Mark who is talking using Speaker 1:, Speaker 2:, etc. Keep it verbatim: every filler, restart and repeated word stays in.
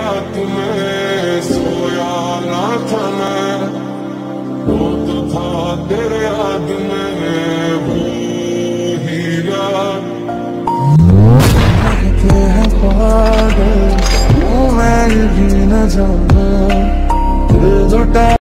Speaker 1: रात में सोया ना था मैं, रोता था तेरे याद में वो ही यार। कहते हैं पागल वो मैं भी न जाना, दिल लुटा